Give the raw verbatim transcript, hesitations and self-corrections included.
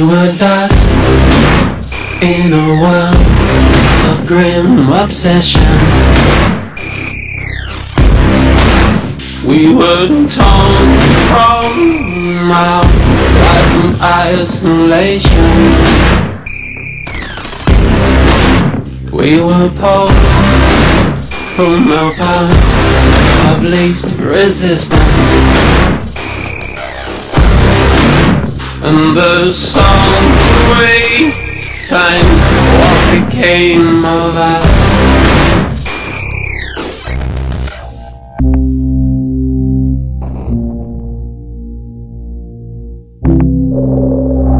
We were dust in a world of grim obsession. We were torn from our life from isolation. We were pulled from our path of least resistance, and the song we sang, what became of us. You